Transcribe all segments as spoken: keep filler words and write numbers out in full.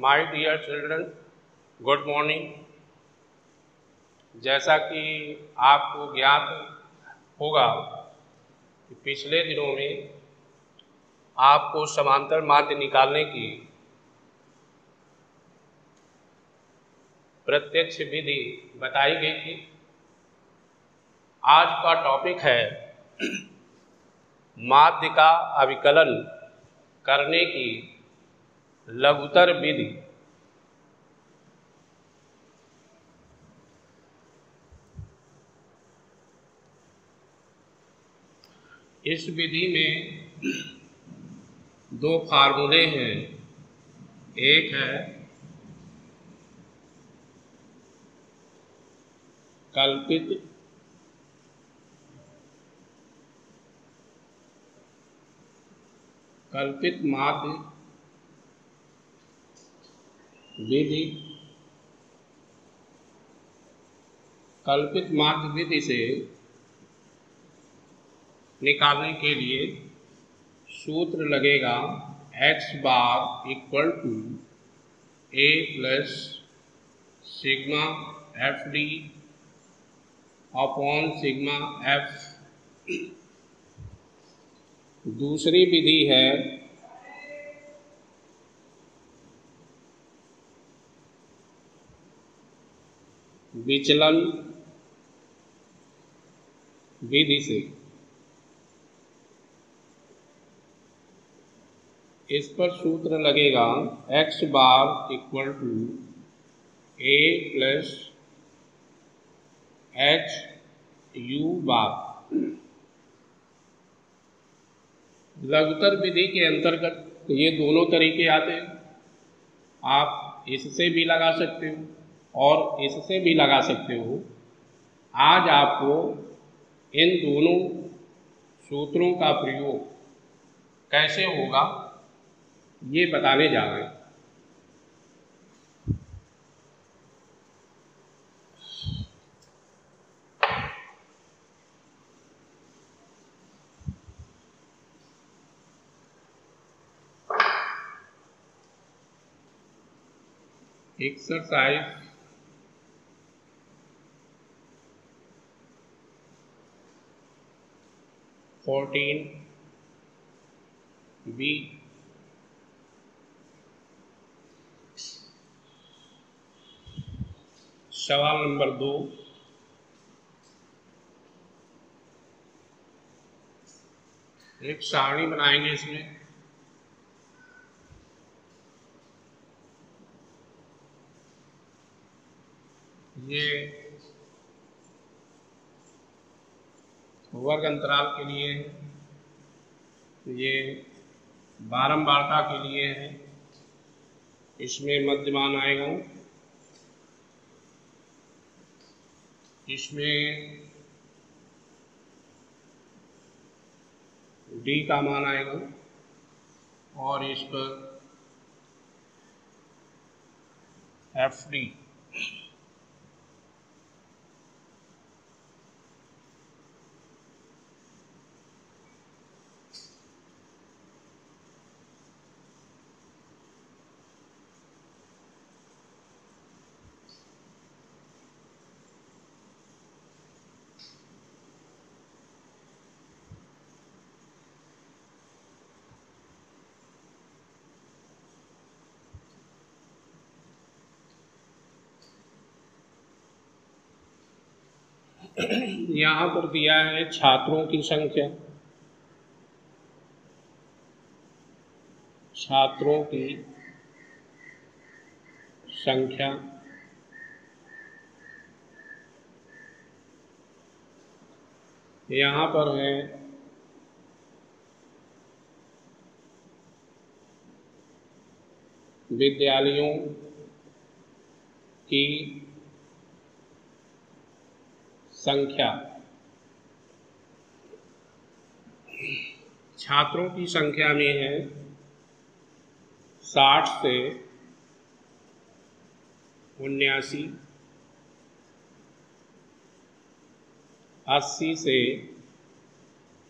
My dear children, good morning. जैसा कि आपको ज्ञात होगा कि पिछले दिनों में आपको समांतर माध्य निकालने की प्रत्यक्ष विधि बताई गई थी। आज का टॉपिक है माध्य का अविकलन करने की लघुतर विधि। इस विधि में दो फार्मूले हैं। एक है कल्पित कल्पित माध्य विधि। कल्पित माध्य विधि से निकालने के लिए सूत्र लगेगा x bar equal to A plus sigma F D upon sigma F. दूसरी विधि है विचलन विधि से। इस पर सूत्र लगेगा x bar equal to A plus H U bar. लघुतर विधि के अंतर्गत ये दोनों तरीके आते हैं। आप इससे भी लगा सकते हो और इससे भी लगा सकते हो। आज आपको इन दोनों सूत्रों का प्रयोग कैसे होगा ये बताने जा रहे हैं। Exercise fourteen B. सवाल नंबर दो। एक सारणी बनाएंगे। इसमें ये वर्ग अंतराल के लिए है, ये बारंबारता के लिए है। इसमें मध्यमान आएगा, इसमें डी का मान आएगा और इस पर एफ डी। यहाँ पर दिया है छात्रों की संख्या। छात्रों की संख्या यहाँ पर है विद्यालयों की संख्या। छात्रों की संख्या में है साठ से उन्यासी, अस्सी से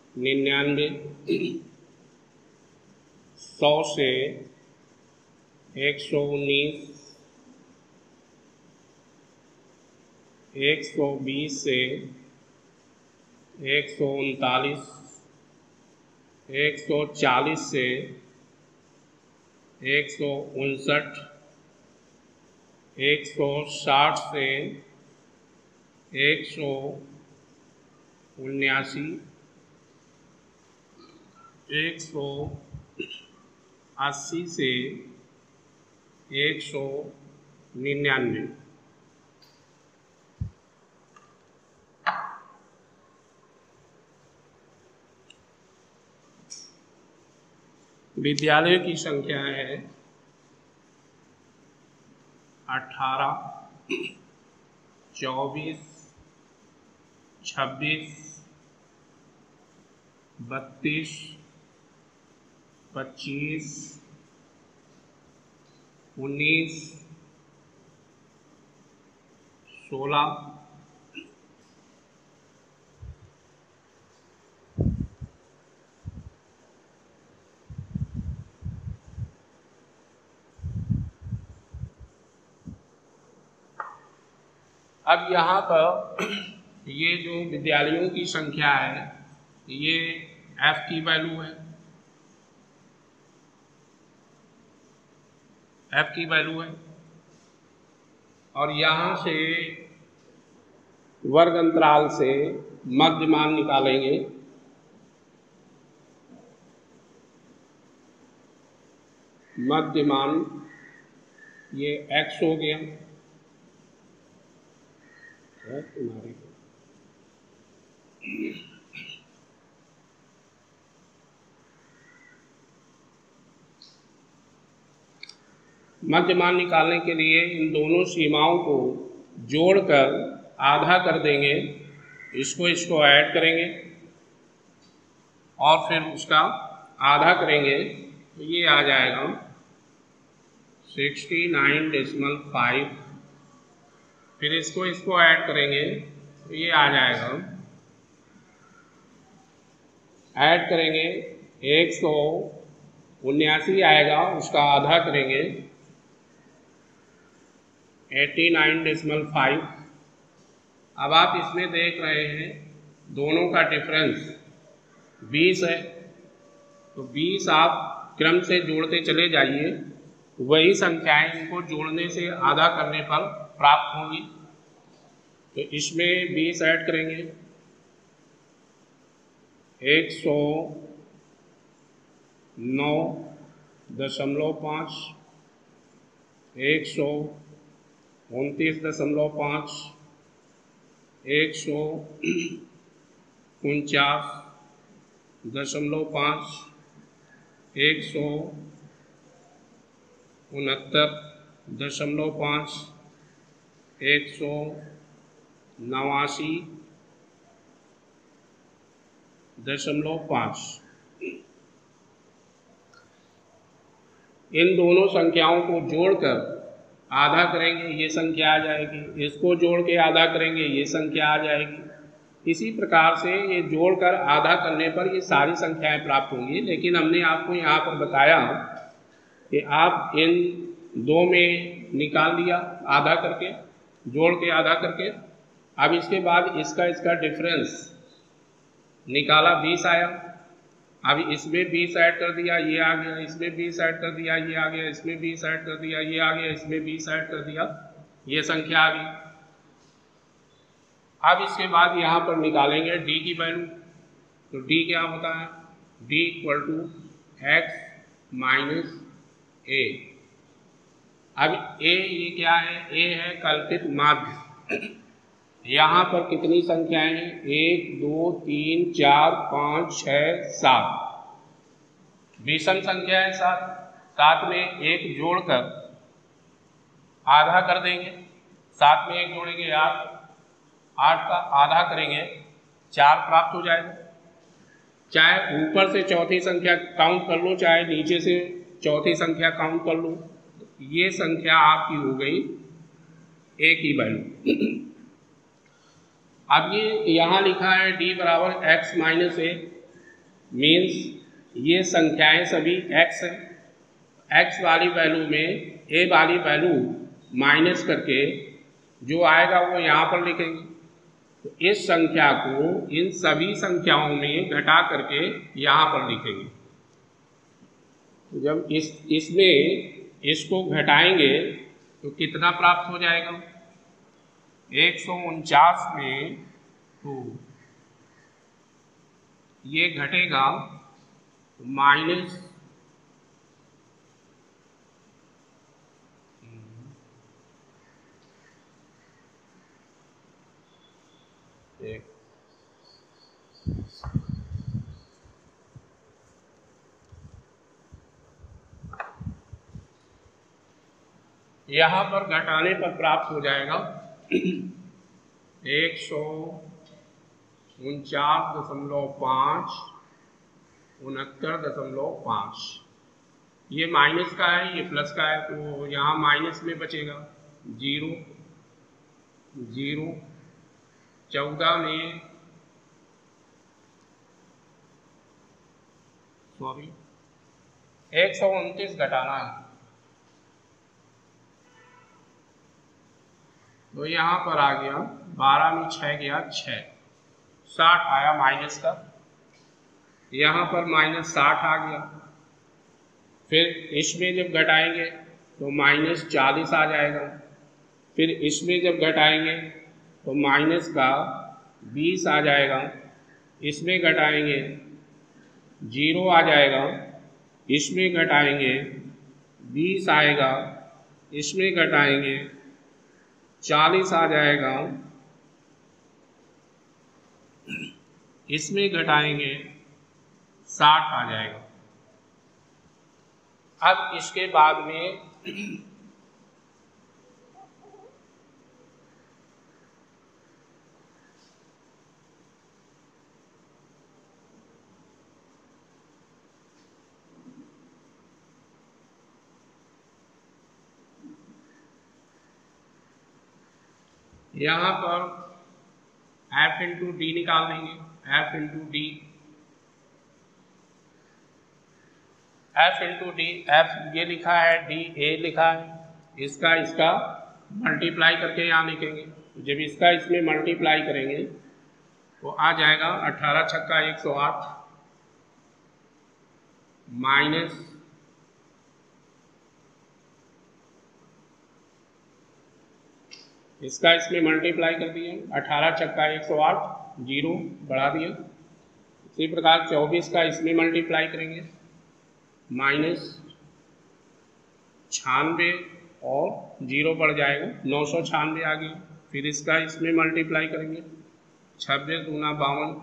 निन्यानवे, सौ से एक सौ उन्नीस, एक सौ बीस से एक सौ उनतालीस, एक सौ चालीस से एक सौ उनसठ, एक सौ साठ से एक सौ उन्यासी, एक सौ अस्सी से एक सौ निन्यानवे। विद्यालयों की संख्या है अठारह, चौबीस, छब्बीस, बत्तीस, पच्चीस, उन्नीस, सोलह, अब यहाँ पर ये जो विद्यालयों की संख्या है ये f की वैल्यू है, f की वैल्यू है और यहाँ से वर्ग अंतराल से मध्य मान निकालेंगे। मध्य मान ये x हो गया तुम्हारे मध्य मान निकालने के लिए इन दोनों सीमाओं को जोड़कर आधा कर देंगे, इसको इसको ऐड करेंगे और फिर उसका आधा करेंगे तो ये आ जाएगा सिक्सटी नाइन डेसिमल फाइव। फिर इसको इसको ऐड करेंगे तो ये आ जाएगा, ऐड करेंगे एक सौ उन्यासी आएगा, उसका आधा करेंगे एटी नाइन डेसिमल फाइव। अब आप इसमें देख रहे हैं दोनों का डिफरेंस बीस है, तो बीस आप क्रम से जोड़ते चले जाइए, वही संख्याएं इनको जोड़ने से आधा करने पर प्राप्त होंगी। तो इसमें बीस ऐड करेंगे, एक सौ नौ दशमलव पाँच, एक सौ उनतीस दशमलव पाँच, एक सौ उनचास दशमलव पाँच, एक सौ उनहत्तर दशमलव पाँच, एक सौ नवासी दशमलव पाँच। इन दोनों संख्याओं को जोड़कर आधा करेंगे, ये संख्या आ जाएगी, इसको जोड़ के आधा करेंगे, ये संख्या आ जाएगी। इसी प्रकार से ये जोड़कर आधा करने पर ये सारी संख्याएं प्राप्त होंगी। लेकिन हमने आपको यहाँ पर बताया कि आप इन दो में निकाल लिया आधा करके, जोड़ के आधा करके। अब इसके बाद इसका इसका डिफरेंस निकाला, बीस आया। अब इसमें बीस ऐड कर दिया, ये आ गया, इसमें बीस ऐड कर दिया, ये आ गया, इसमें बीस ऐड कर दिया, ये आ गया, इसमें बीस ऐड कर दिया, ये संख्या आ गई। अब इसके बाद यहाँ पर निकालेंगे d की वैल्यू। तो d क्या होता है, d equal to X minus A. अब a ये क्या है, a है कल्पित माध्य। यहाँ पर कितनी संख्याएं हैं, एक दो तीन चार पाँच छः सात, विषम संख्या है सात। सात में एक जोड़कर आधा कर देंगे, सात में एक जोड़ेंगे आठ, आठ का आधा करेंगे चार प्राप्त हो जाएगा। चाहे ऊपर से चौथी संख्या काउंट कर लो, चाहे नीचे से चौथी संख्या काउंट कर लो, ये संख्या आपकी हो गई ए की वैल्यू। अब ये यहाँ लिखा है d बराबर एक्स माइनस ए, मीन्स ये संख्याएं सभी x है। एक्स वाली वैल्यू में ए वाली वैल्यू माइनस करके जो आएगा वो यहाँ पर लिखेंगे। तो इस संख्या को इन सभी संख्याओं में घटा करके यहाँ पर लिखेंगे। जब इस इसमें इसको घटाएंगे तो कितना प्राप्त हो जाएगा, एक सौ उनचास में तो ये घटेगा माइनस एक यहाँ पर घटाने पर प्राप्त हो जाएगा एक सौ उनचास दशमलव पाँच उनहत्तर दशमलव पाँच। ये माइनस का है, ये प्लस का है, तो यहाँ माइनस में बचेगा जीरो जीरो। चौदह में सॉरी एक सौ उनतीस घटाना है, तो यहाँ पर आ गया बारह में छः गया छः, साठ आया माइनस का। यहाँ पर माइनस साठ आ गया। फिर इसमें जब घटाएंगे तो माइनस चालीस आ जाएगा। फिर इसमें जब घटाएंगे तो माइनस का बीस आ जाएगा। इसमें घटाएंगे जीरो आ जाएगा। इसमें घटाएंगे बीस आएगा। इसमें घटाएंगे चालीस आ जाएगा। इसमें घटाएंगे साठ आ जाएगा। अब इसके बाद में यहाँ पर एफ इंटू डी निकाल देंगे। F into D F into D F ये लिखा है, डी ए लिखा है। इसका इसका मल्टीप्लाई करके यहाँ लिखेंगे। जब इसका इसमें मल्टीप्लाई करेंगे तो आ जाएगा अठारह छक्का एक सौ आठ माइनस इसका इसमें मल्टीप्लाई कर दिए, अठारह छक्का एक सौ आठ, जीरो बढ़ा दिया। इसी प्रकार चौबीस का इसमें मल्टीप्लाई करेंगे, माइनस छियानवे और जीरो बढ़ जाएगा, नौ सौ छियानवे आ गया। फिर इसका इसमें मल्टीप्लाई करेंगे, छब्बीस दूना बावन,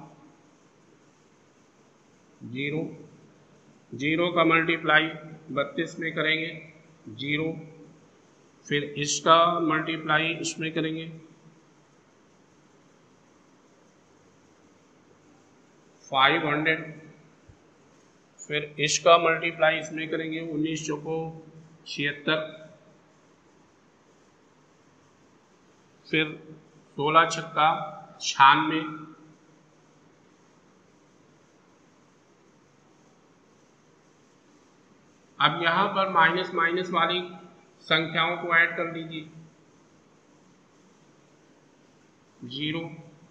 जीरो जीरो का मल्टीप्लाई बत्तीस में करेंगे, जीरो। फिर इसका मल्टीप्लाई इसमें करेंगे, फाइव हंड्रेड। फिर इसका मल्टीप्लाई इसमें करेंगे, उन्नीस चौको छिहत्तर। फिर सोलह छक्का छियानवे। अब यहाँ पर माइनस माइनस वाली संख्याओं को ऐड कर लीजिए, जीरो,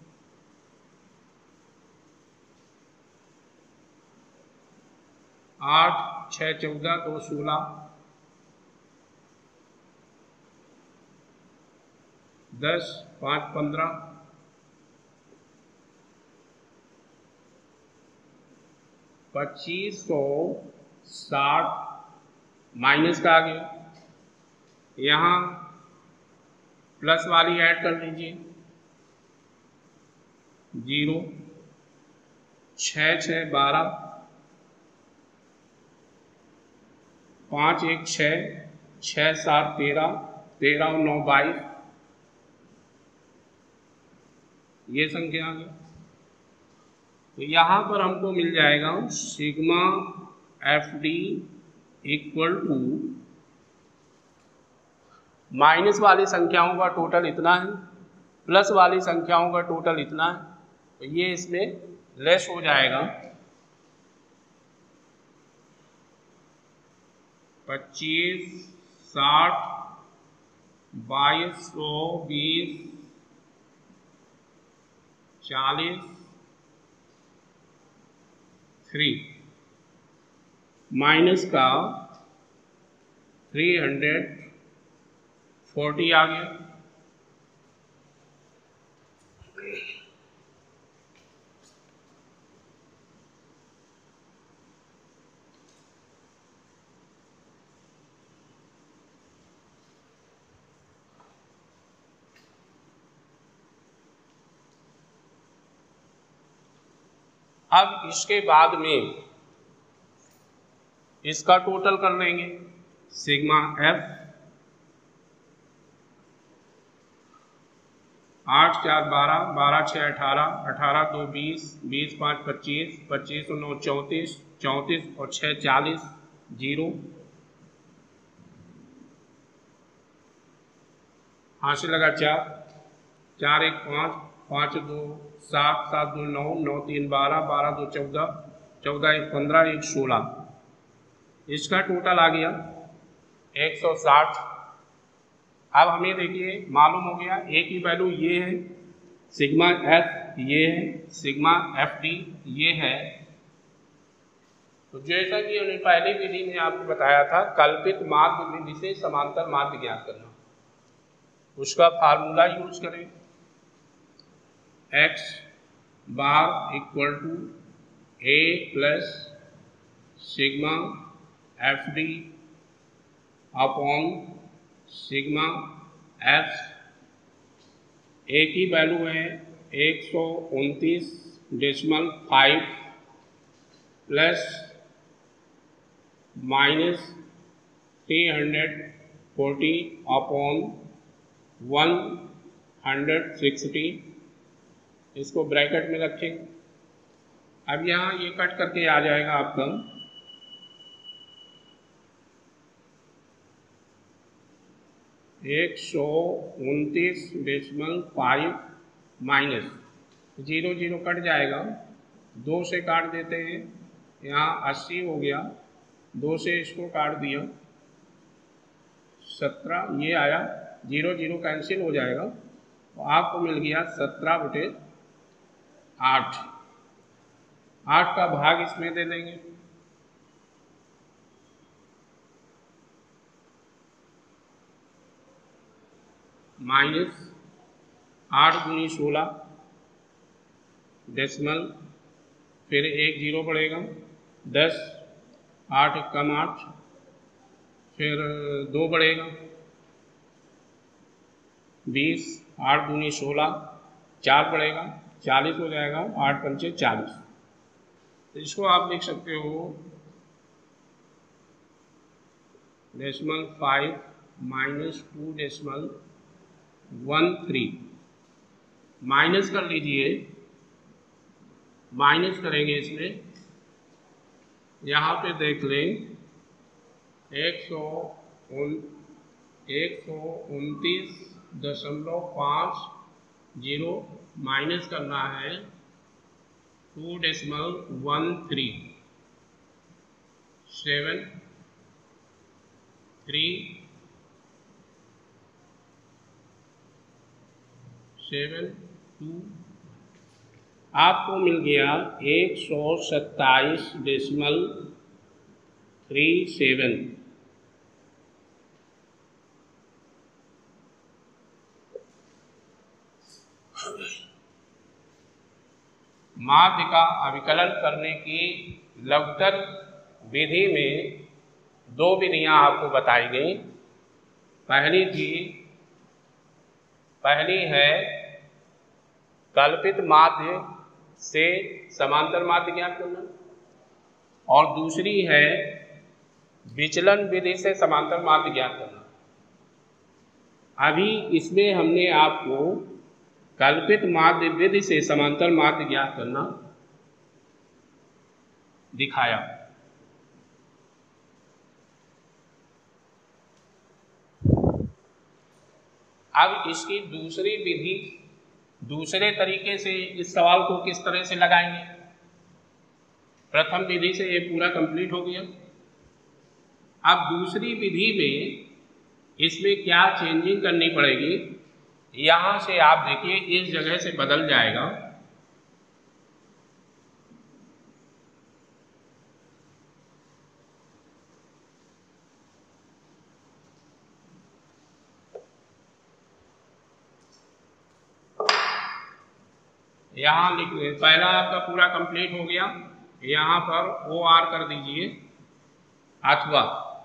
आठ, छः चौदह, दो सोलह, दस, पाँच पंद्रह, पच्चीस सौ साठ, माइनस का आ गया। यहाँ प्लस वाली ऐड कर लीजिए, जीरो, छः छः बारह, पाँच एक छः, छः सात तेरह, तेरह और नौ बाईस, ये संख्या आ गई। तो यहाँ पर हमको मिल जाएगा sigma F D equal to, minus वाली संख्याओं का टोटल इतना है, प्लस वाली संख्याओं का टोटल इतना है, तो ये इसमें लेस हो जाएगा। पच्चीस, साठ, बाईस सौ बीस, चालीस, थ्री माइनस का थ्री हंड्रेड फोर्टी आ गया। अब इसके बाद में इसका टोटल कर लेंगे, सिग्मा एफ आठ चार बारह, बारह छः अठारह, अठारह दो बीस, बीस पाँच पच्चीस, पच्चीस नौ चौंतीस, चौंतीस और छः चालीस, जीरो हाथ से लगा चार, चार एक पाँच, पाँच दो सात, सात दो नौ, नौ तीन बारह, बारह दो चौदह, चौदह एक पंद्रह, एक सोलह। इसका टोटल आ गया एक सौ साठ। अब हमें देखिए मालूम हो गया ए की वैल्यू ये है, सिग्मा एफ ये है, सिग्मा एफ डी ये है। तो जैसा कि हमने पहली विधि में आपको बताया था, कल्पित माध्य विधि से समांतर माध्य ज्ञात करना, उसका फार्मूला यूज करें, X bar equal to A plus sigma F D upon sigma F. A की वैल्यू है एक सौ उनतीस decimal five plus minus three hundred forty upon one hundred sixty. इसको ब्रैकेट में रखें। अब यहाँ ये कट करके आ जाएगा आपका एक सौ उनतीस decimal five minus zero zero cut जाएगा, दो से काट देते हैं, यहाँ अस्सी हो गया, दो से इसको काट दिया सत्रह, ये आया, जीरो जीरो कैंसिल हो जाएगा, तो आपको मिल गया सत्रह बटे आठ। आठ का भाग इसमें दे देंगे, माइनस आठ दूनी सोलह डेसिमल, फिर एक जीरो पड़ेगा, दस, आठ कम आठ, फिर दो बढ़ेगा, बीस, आठ दूनी सोलह, चार बढ़ेगा, चालीस हो जाएगा, आठ पंचे चालीस। तो इसको आप लिख सकते हो decimal five minus two decimal one three. Minus कर लीजिए, माइनस करेंगे इसमें, यहाँ पे देख लें एक सौ उन एक सौ उनतीस दशमलव पाँच जीरो माइनस करना है two decimal one three seven three seven two, आपको मिल गया एक सौ सत्ताईस डेसिमल थ्री सेवन। माध्य का अविकलन करने की लघुत्तर विधि में दो विधियां आपको बताई गई। पहली थी पहली है कल्पित माध्य से समांतर माध्य ज्ञात करना, और दूसरी है विचलन विधि से समांतर माध्य ज्ञात करना। अभी इसमें हमने आपको कल्पित माध्य विधि से समांतर माध्य ज्ञात करना दिखाया। अब इसकी दूसरी विधि, दूसरे तरीके से इस सवाल को किस तरह से लगाएंगे। प्रथम विधि से ये पूरा कंप्लीट हो गया। अब दूसरी विधि में इसमें क्या चेंजिंग करनी पड़ेगी, यहाँ से आप देखिए इस जगह से बदल जाएगा। यहाँ लिख पहला आपका पूरा कंप्लीट हो गया, यहाँ पर ओ आर कर दीजिए, अथवा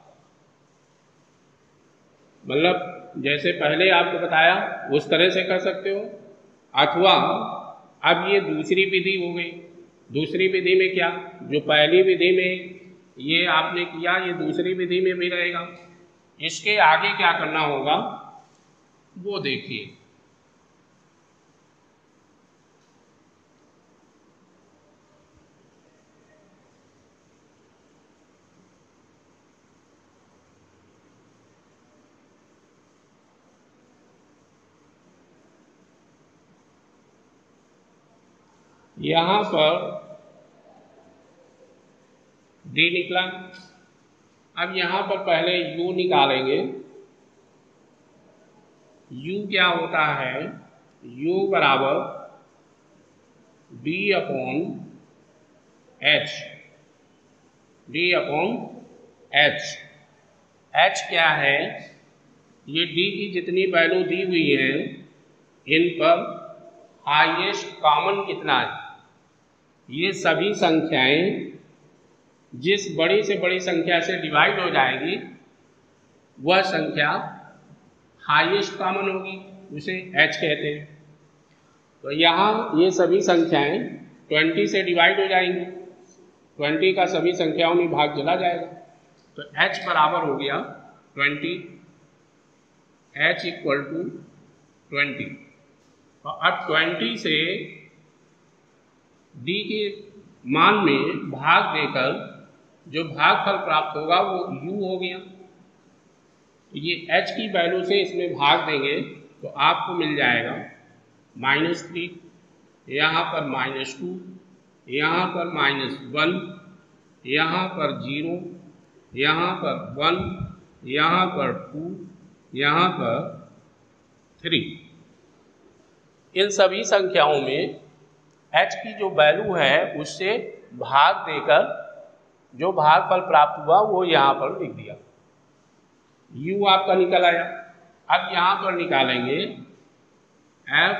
मतलब जैसे पहले आपको बताया उस तरह से कर सकते हो, अथवा अब ये दूसरी विधि हो गई। दूसरी विधि में क्या, जो पहली विधि में ये आपने किया ये दूसरी विधि में भी रहेगा। इसके आगे क्या करना होगा वो देखिए। यहाँ पर डी निकला। अब यहाँ पर पहले u निकालेंगे। u क्या होता है, u बराबर d upon H, d upon H. h क्या है, ये d की जितनी वैल्यू दी हुई है इन पर हाईएस्ट कॉमन कितना है। ये सभी संख्याएं जिस बड़ी से बड़ी संख्या से डिवाइड हो जाएगी वह संख्या हाईएस्ट कॉमन होगी, उसे h कहते हैं। तो यहाँ ये सभी संख्याएं बीस से डिवाइड हो जाएंगी, बीस का सभी संख्याओं में भाग चला जाएगा, तो h बराबर हो गया बीस, h इक्वल टू ट्वेंटी। और अब बीस से d के मान में भाग देकर जो भागफल प्राप्त होगा वो u हो गया। ये h की वैल्यू से इसमें भाग देंगे तो आपको मिल जाएगा माइनस थ्री, यहाँ पर माइनस टू, यहाँ पर माइनस वन, यहाँ पर जीरो, यहाँ पर वन, यहाँ पर टू, यहाँ पर थ्री। इन सभी संख्याओं में h की जो वैल्यू है उससे भाग देकर जो भागफल प्राप्त हुआ वो यहाँ पर लिख दिया। u आपका निकल आया। अब यहाँ पर निकालेंगे f,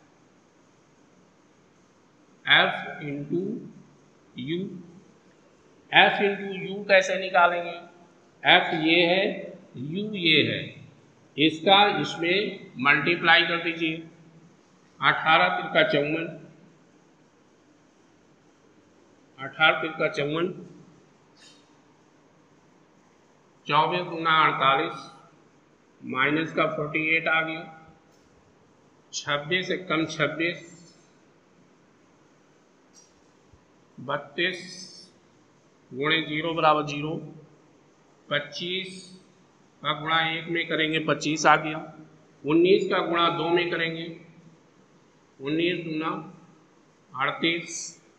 f into U. f into U कैसे निकालेंगे, f ये है, u ये है, इसका इसमें मल्टीप्लाई कर दीजिए। अठारह तिरका चौवन, अठारह तिरका चौवन, चौबीस गुना अड़तालीस, माइनस का फोर्टी एट आ गया, छब्बीस एक कम छब्बीस, बत्तीस गुणे जीरो बराबर जीरो, पच्चीस का गुणा एक में करेंगे पच्चीस आ गया, उन्नीस का गुणा दो में करेंगे उन्नीस गुना अड़तीस,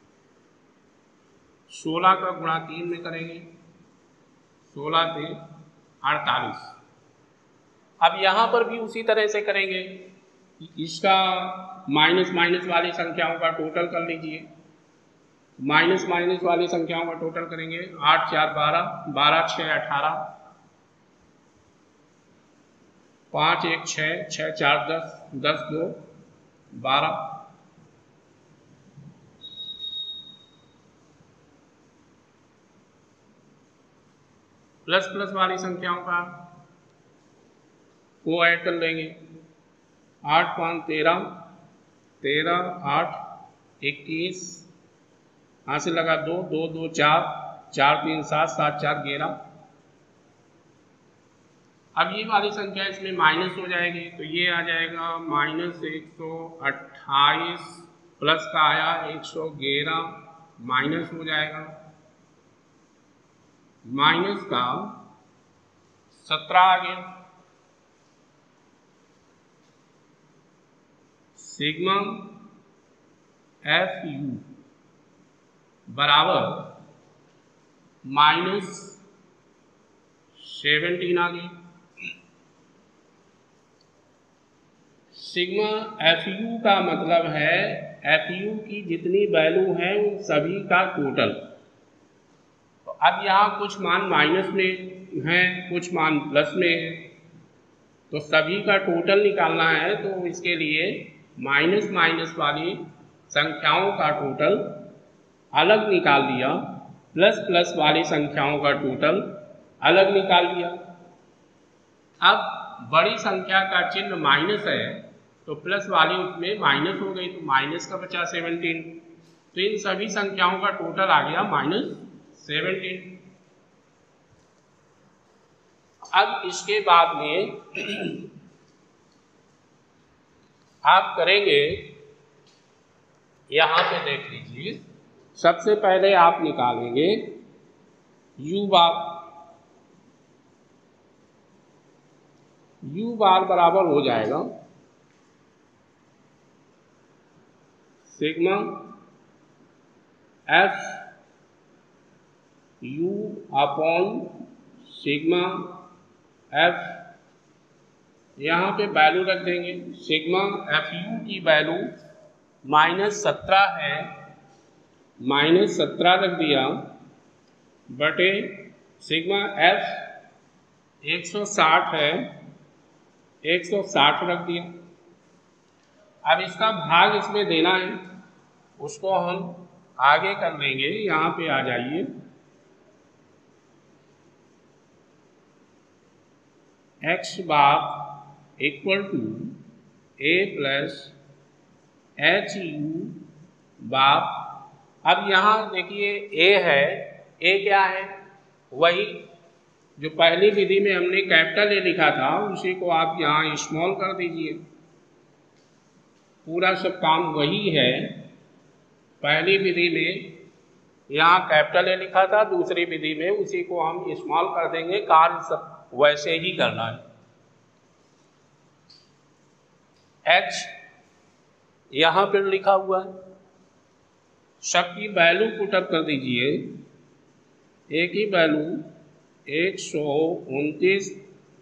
सोलह का गुणा तीन में करेंगे सोलह पे अड़तालीस। अब यहाँ पर भी उसी तरह से करेंगे, इसका माइनस माइनस वाली संख्याओं का टोटल कर लीजिए। माइनस माइनस वाली संख्याओं का टोटल करेंगे, आठ चार बारह, बारह छः अठारह, पाँच एक छः, छः चार दस, दस दो बारह। प्लस प्लस वाली संख्याओं का को ऐड कर लेंगे, आठ पाँच तेरह, तेरह आठ इक्कीस, यहाँ से लगा दो, दो दो चार, चार तीन सात, सात चार ग्यारह। अब ये वाली संख्या इसमें माइनस हो जाएगी तो ये आ जाएगा माइनस एक सौ अट्ठाईस, प्लस का आया एक सौ ग्यारह, माइनस हो जाएगा माइनस का सत्रह आ गया। सिग्मा एफ यू बराबर माइनस सेवनटीन आ गई। सिग्मा एफ यू का मतलब है एफ यू की जितनी वैल्यू है उन सभी का टोटल। तो अब यहाँ कुछ मान माइनस में हैं, कुछ मान प्लस में है, तो सभी का टोटल निकालना है। तो इसके लिए माइनस माइनस वाली संख्याओं का टोटल अलग निकाल दिया, प्लस प्लस वाली संख्याओं का टोटल अलग निकाल दिया। अब बड़ी संख्या का चिन्ह माइनस है तो प्लस वाली उसमें माइनस हो गई, तो माइनस का बचा सेवनटीन। तो इन सभी संख्याओं का टोटल आ गया माइनस सेवनटीन। अब इसके बाद में आप करेंगे, यहां पे देख लीजिए, सबसे पहले आप निकालेंगे u बार। u बार बराबर हो जाएगा sigma F U upon sigma F, यहाँ पे वैल्यू रख देंगे। सिग्मा एफ यू की वैल्यू माइनस सत्रह है, माइनस सत्रह रख दिया, बटे सिग्मा एफ एक सौ साठ है, एक सौ साठ रख दिया। अब इसका भाग इसमें देना है, उसको हम आगे कर लेंगे। यहाँ पे आ जाइए, X bar equal to A plus H U bar. अब यहाँ देखिए ए है, ए क्या है, वही जो पहली विधि में हमने कैपिटल ए लिखा था उसी को आप यहाँ स्मॉल कर दीजिए। पूरा सब काम वही है। पहली विधि में यहाँ कैपिटल ए लिखा था, दूसरी विधि में उसी को हम स्मॉल कर देंगे। कार्य सब वैसे ही करना है। एच यहाँ पर लिखा हुआ है, सबकी वैल्यू पुटअप कर दीजिए। ए की वैल्यू एक सौ उनतीस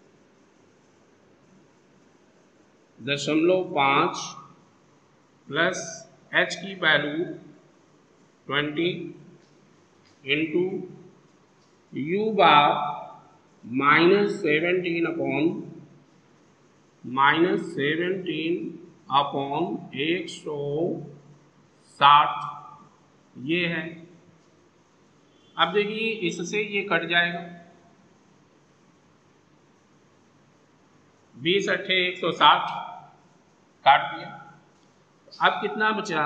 दशमलव पाँच प्लस एच की value twenty into U bar minus seventeen upon minus seventeen upon एक सौ साठ, ये है। अब देखिए इससे ये कट जाएगा, बीस अट्ठे एक सौ साठ काट दिया। अब कितना बचा,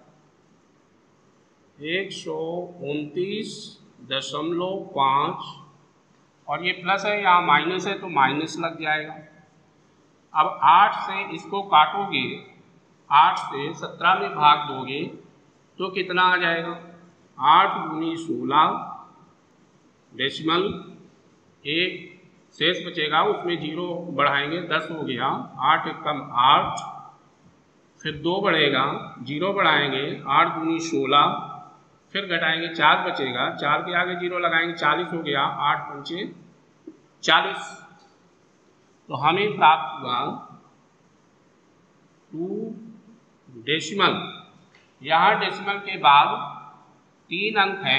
एक सौ उनतीस दशमलव पाँच, और ये प्लस है यहाँ माइनस है तो माइनस लग जाएगा। अब आठ से इसको काटोगे, आठ से सत्रह में भाग दोगे तो कितना आ जाएगा, आठ दूनी सोलह डेसिमल एक शेष बचेगा, उसमें जीरो बढ़ाएंगे, दस हो गया, आठ एक कम आठ, फिर दो बढ़ेगा, जीरो बढ़ाएंगे, आठ दूनी सोलह, फिर घटाएंगे चार बचेगा, चार के आगे जीरो लगाएंगे, चालीस हो गया, आठ पंचे चालीस। तो हमें प्राप्त हुआ टू डेसिमल। यहाँ डेसिमल के बाद तीन अंक हैं,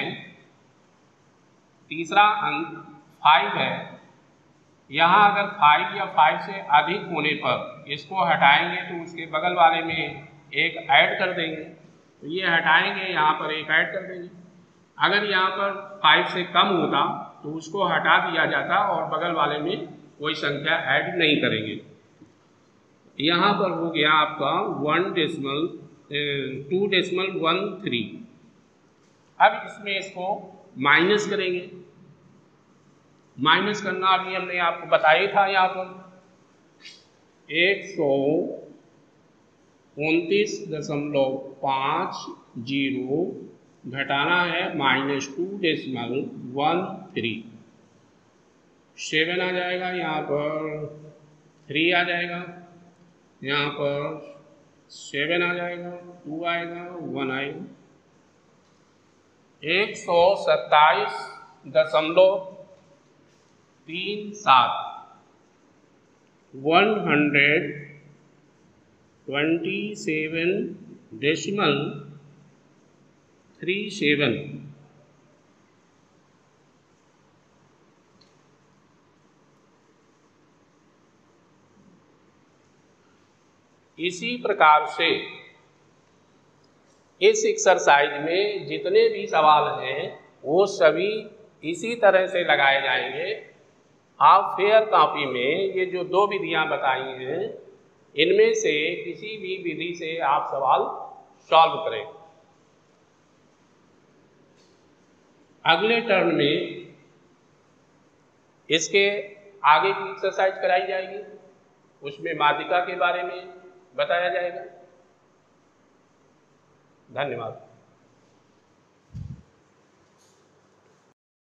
तीसरा अंक फाइव है। यहाँ अगर फाइव या फाइव से अधिक होने पर इसको हटाएंगे तो उसके बगल वाले में एक ऐड कर देंगे, तो ये हटाएंगे, यहाँ पर एक ऐड कर देंगे। अगर यहाँ पर फाइव से कम होता तो उसको हटा दिया जाता और बगल वाले में कोई संख्या ऐड नहीं करेंगे। यहाँ पर हो गया आपका one decimal two decimal one three. अब इसमें इसको माइनस करेंगे। माइनस करना अभी हमने आपको बताया था। यहाँ पर एक सौ उनतीस दशमलव पाँच जीरो घटाना है minus two decimal one three, seven आ जाएगा, यहाँ पर थ्री आ जाएगा, यहाँ पर सेवन आ जाएगा, टू आएगा, वन आएगा। एक सौ सत्ताईस दशमलव तीन सात one hundred twenty seven decimal three seven. इसी प्रकार से इस एक्सरसाइज में जितने भी सवाल हैं वो सभी इसी तरह से लगाए जाएंगे। आप फेयर कॉपी में ये जो दो विधियां बताई हैं इनमें से किसी भी विधि से आप सवाल सॉल्व करें। अगले टर्न में इसके आगे की एक्सरसाइज कराई जाएगी, उसमें माध्यिका के बारे में बताया जाएगा। धन्यवाद।